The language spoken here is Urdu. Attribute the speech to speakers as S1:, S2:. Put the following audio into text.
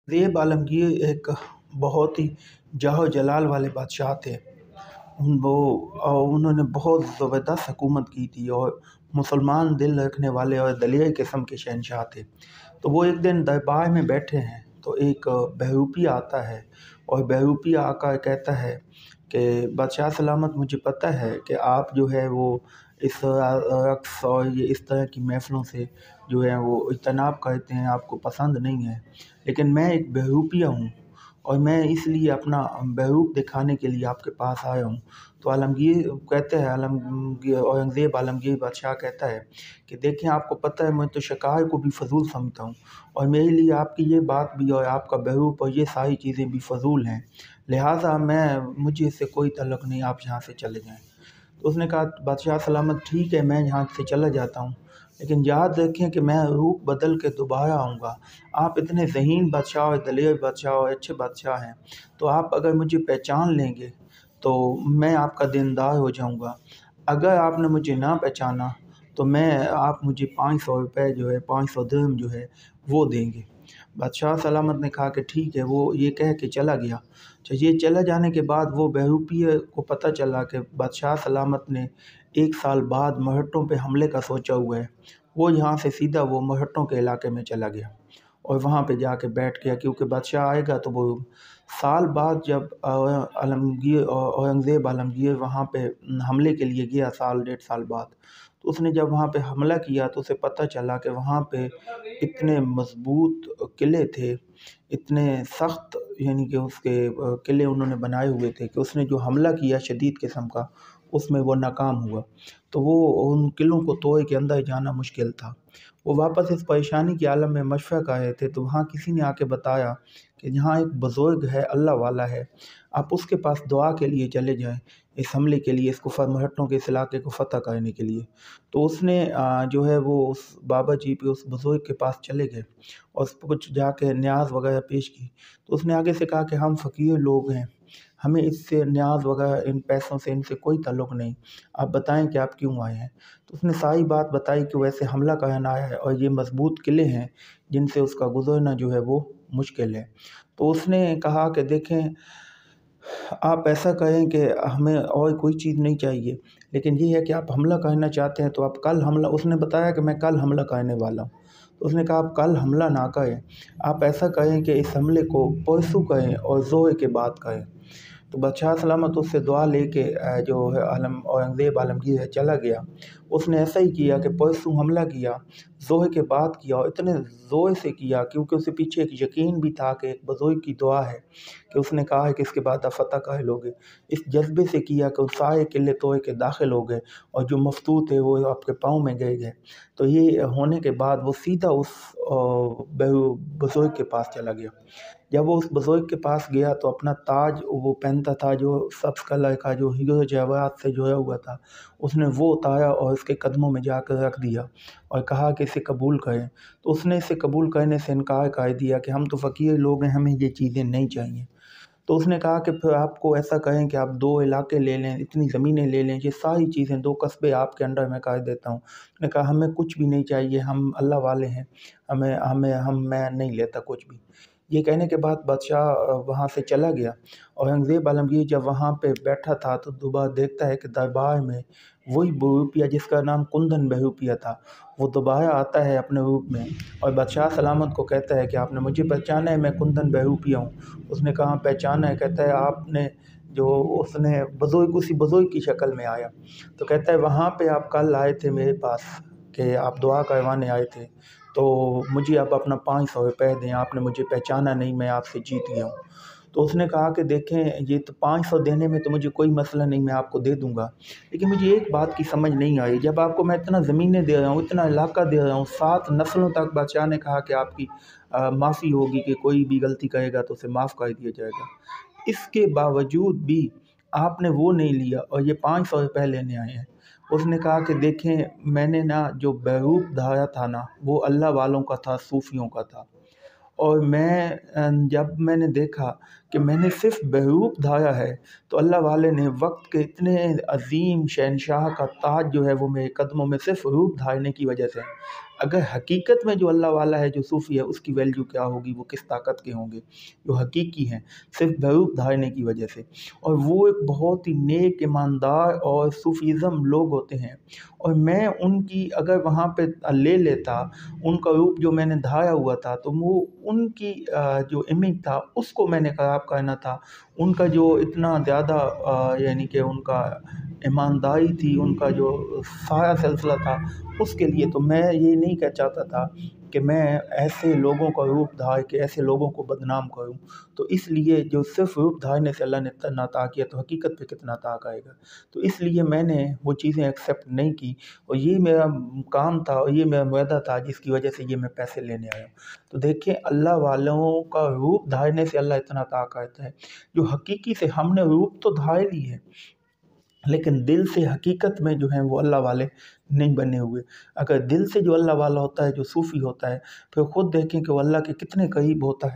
S1: زیب عالمگیر ایک بہت ہی جاہ و جلال والے بادشاہ تھے۔ وہ انہوں نے بہت زبردست حکومت کی تھی اور مسلمان دل رکھنے والے اور دلیر قسم کے شہنشاہ تھے۔ تو وہ ایک دن دربار میں بیٹھے ہیں تو ایک بہروپی آتا ہے اور بہروپی آ کر کہتا ہے کہ بادشاہ سلامت، مجھے پتہ ہے کہ آپ جو ہے وہ اس رقص اور یہ اس طرح کی محفلوں سے جو ہے وہ اجتناب کرتے ہیں، آپ کو پسند نہیں ہے، لیکن میں ایک بہروپیہ ہوں اور میں اس لیے اپنا بہروپ دکھانے کے لیے آپ کے پاس آیا ہوں۔ تو عالمگیر کہتے ہیں، اورنگزیب عالمگیر بادشاہ کہتا ہے کہ دیکھیں، آپ کو پتہ ہے میں تو شکار کو بھی فضول سمجھتا ہوں، اور میرے لیے آپ کی یہ بات بھی اور آپ کا بہروپ اور یہ ساری چیزیں بھی فضول ہیں، لہٰذا مجھے اس سے کوئی تعلق نہیں، آپ یہاں سے چلے جائیں۔ تو اس نے کہا بادشاہ سلامت ٹھیک ہے، میں یہاں سے چلا جاتا ہوں، لیکن یاد رکھیں کہ میں روپ بدل کے دوبارہ آؤں گا۔ آپ اتنے ذہین بادشاہ اور دلیر بادشاہ اور اچھے بادشاہ ہیں، تو آپ اگر مجھے پہچان لیں گے تو میں آپ کا دیندار ہو جاؤں گا۔ اگر آپ نے مجھے نہ پہچانا تو آپ مجھے 500 روپے جو ہے، 500 درہم جو ہے وہ دیں گے۔ بادشاہ سلامت نے کہا کہ ٹھیک ہے، وہ یہ کہہ کے چلا گیا۔ یہ چلا جانے کے بعد وہ بہروپیہ کو پتہ چلا کہ بادشاہ سلامت نے 1 سال بعد مرہٹوں پہ حملے کا سوچا ہوا ہے۔ وہ یہاں سے سیدھا وہ مرہٹوں کے علاقے میں چلا گیا اور وہاں پہ جا کے بیٹھ گیا، کیونکہ بادشاہ آئے گا تو وہ سال بعد جب اورنگزیب عالمگیر وہاں پہ حملے کے لیے گیا، سال 1.5 سال بعد، تو اس نے جب وہاں پہ حملہ کیا تو اسے پتہ چلا کہ وہاں پہ اتنے مضبوط قلعے تھے، اتنے سخت، یعنی کہ اس کے قلعے انہوں نے بنائے ہوئے تھے کہ اس نے جو حملہ کیا شدید قسم کا، اس میں وہ ناکام ہوا۔ تو وہ ان قلعوں کو توڑ کے اندر جانا مشکل تھا۔ وہ واپس اس پریشانی کے عالم میں مشورہ کر رہے تھے تو وہاں کسی نے آ کے بتایا کہ یہاں ایک بزرگ ہے، اللہ والا ہے، آپ اس کے پاس دعا کے لیے چلے جائیں، اس حملے کے لیے، اس کو مرہٹوں کے اس علاقے کو فتح کرنے کے لیے۔ تو اس نے جو ہے وہ اس بابا جی پہ، اس بزرگ کے پاس چلے گئے اور اس پہ کچھ جا کے نیاز وغیرہ پیش کی۔ تو اس نے آگے سے کہا کہ ہم فقیر لوگ ہیں، ہمیں اس سے نیاز وغیرہ، ان پیسوں سے، ان سے کوئی تعلق نہیں، آپ بتائیں کہ آپ کیوں آئے ہیں۔ تو اس نے ساری بات بتائی کہ وہ ایسے حملہ کرنا آیا ہے اور یہ مضبوط قلعے ہیں جن سے اس کا گزرنا جو ہے وہ مشکل ہے۔ تو اس نے کہا کہ دیکھیں، آپ ایسا کریں کہ ہمیں اور کوئی چیز نہیں چاہیے، لیکن یہ ہے کہ آپ حملہ کرنا چاہتے ہیں تو آپ کل حملہ، اس نے بتایا کہ میں کل حملہ کرنے والا ہوں۔ تو اس نے کہا آپ کل حملہ نہ کریں، آپ ایسا کریں کہ اس حملے کو پرسوں کریں اور ظہر کے بعد کریں۔ تو بادشاہ سلامت اس سے دعا لے کے جو ہے اورنگزیب عالمگیر ہے چلا گیا۔ اس نے ایسا ہی کیا کہ پرسوں حملہ کیا، ظہر کے بعد کیا، اور اتنے زور سے کیا کیونکہ اسے پیچھے ایک یقین بھی تھا کہ ایک بزرگ کی دعا ہے کہ اس نے کہا ہے کہ اس کے بعد آپ فتح کر لوگے۔ اس جذبے سے کیا کہ وہ سارے قلعے توڑ کے داخل ہو گئے اور جو مفتوح تھے وہ آپ کے پاؤں میں گئے۔ تو یہ ہونے کے بعد وہ سیدھا اس بزرگ کے پاس چلا گیا۔ جب وہ اس بزرگ کے پاس گیا تو اپنا تاج وہ پہنتا تھا جو سبز کلر کا، جو ہیرو جواہرات سے جڑا ہوا تھا، اس نے وہ اتارا اور اس کے قدموں میں جا کر رکھ دیا اور کہا کہ اسے قبول کریں۔ تو اس نے اسے قبول کرنے سے انکار کر دیا کہ ہم تو فقیر لوگ ہیں، ہمیں یہ چیزیں نہیں چاہیے۔ تو اس نے کہا کہ پھر آپ کو ایسا کریں کہ آپ 2 علاقے لے لیں، اتنی زمینیں لے لیں، یہ ساری چیزیں 2 قصبے آپ کے انڈر میں کر دیتا ہوں۔ اس نے کہا ہمیں کچھ بھی نہیں چاہیے، ہم اللہ والے ہیں، میں نہیں لیتا کچھ بھی۔ یہ کہنے کے بعد بادشاہ وہاں سے چلا گیا۔ اورنگزیب عالمگیر جب وہاں پہ بیٹھا تھا تو دوبارہ دیکھتا ہے کہ دربار میں وہی بہروپیہ جس کا نام کندن بہروپیہ تھا، وہ دوبارہ آتا ہے اپنے روپ میں اور بادشاہ سلامت کو کہتا ہے کہ آپ نے مجھے پہچانا ہے، میں کندن بہروپیہ ہوں۔ اس نے کہا پہچانا ہے؟ کہتا ہے آپ نے اس نے اسی بزرگ کی شکل میں آیا۔ تو کہتا ہے وہاں پہ آپ کل آئے تھے میرے پاس کہ آپ دعا کروانے آئے تھے، تو مجھے آپ اپنا 500 روپے دیں، آپ نے مجھے پہچانا نہیں، میں آپ سے جیت گیا ہوں۔ تو اس نے کہا کہ دیکھیں، یہ تو 500 دینے میں تو مجھے کوئی مسئلہ نہیں، میں آپ کو دے دوں گا، لیکن مجھے ایک بات کی سمجھ نہیں آئی، جب آپ کو میں اتنا زمینیں دے رہا ہوں، اتنا علاقہ دے رہا ہوں، 7 نسلوں تک بادشاہ نے کہا کہ آپ کی معافی ہوگی، کہ کوئی بھی غلطی کرے گا تو اسے معاف کر دیا جائے گا، اس کے باوجود بھی آپ نے وہ نہیں لیا اور یہ 500 روپے لینے آئے ہیں۔ اس نے کہا کہ دیکھیں، میں نے جو بہروپ دھارا تھا وہ اللہ والوں کا تھا، صوفیوں کا تھا، اور جب میں نے دیکھا کہ میں نے صرف بہروپ دھارا ہے تو اللہ والے نے وقت کے اتنے عظیم شہنشاہ کا تاج جو ہے وہ میرے قدموں میں صرف روپ دھارنے کی وجہ سے अगर हकीकत में जो अल्लाह वाला है, जो सूफ़ी है, उसकी वैल्यू क्या होगी, वो किस ताकत के होंगे जो हकीकी हैं, सिर्फ धूप धारने की वजह से। और वो एक बहुत ही नेक, ईमानदार और सूफीज़्म लोग होते हैं, और मैं उनकी अगर वहाँ पे ले लेता, उनका रूप जो मैंने धारा हुआ था, तो वो उनकी जो इमेज था उसको मैंने ख़राब करना था। उनका जो इतना ज़्यादा यानी कि उनका ईमानदारी थी, उनका जो सारा सिलसिला था, उसके लिए तो मैं ये नहीं चाहता था कि मैं ऐसे लोगों का रूप धार के ऐसे लोगों को बदनाम करूं। तो इसलिए जो सिर्फ रूप धारने से अल्लाह ने इतना अता किया, तो हकीकत पे कितना अता करेगा। तो इसलिए मैंने वो चीज़ें एक्सेप्ट नहीं की, और ये मेरा काम था और ये मेरा मुरादा था, जिसकी वजह से ये मैं पैसे लेने आया हूँ। तो देखिए, अल्लाह वालों का रूप धारने से अल्लाह इतना अता करता है। जो हकीकी से हमने रूप तो धार ली है, लेकिन दिल से हकीकत में जो हैं वो अल्लाह वाले नहीं बने हुए। अगर दिल से जो अल्लाह वाला होता है, जो सूफ़ी होता है, फिर खुद देखें कि वो अल्लाह के कितने करीब होता है।